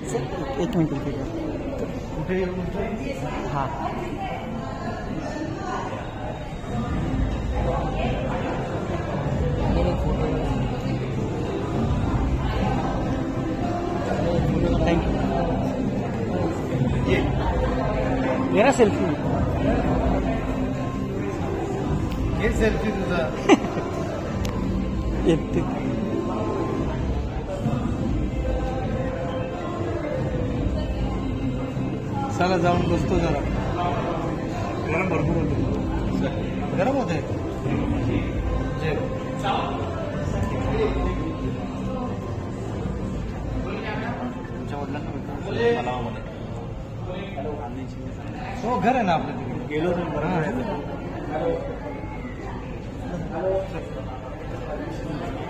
एक मिनिट इथे कुठे हां थँक्यू ये ना सेल्फी हे सेल्फी तुझा येते चला जाऊन बसतो जरा गरम भरपूर होते गरम होते हो घर आहे ना आपलं तिकडे गेलो तर बरं